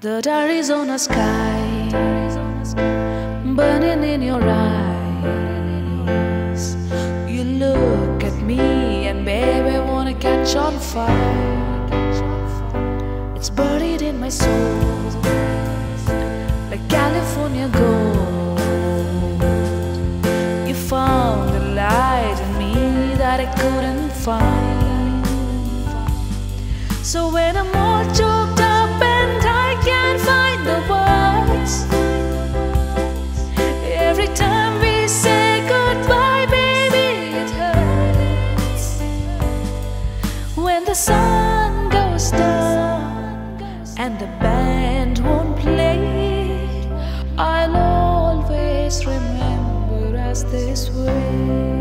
The Arizona sky burning in your eyes. You look at me and baby wanna catch on fire. It's buried in my soul like California gold. You found a light in me that I couldn't find. So when I'm all choked up and I can't find the words, every time we say goodbye, baby, it hurts. When the sun goes down and the band won't play, I'll always remember us this way.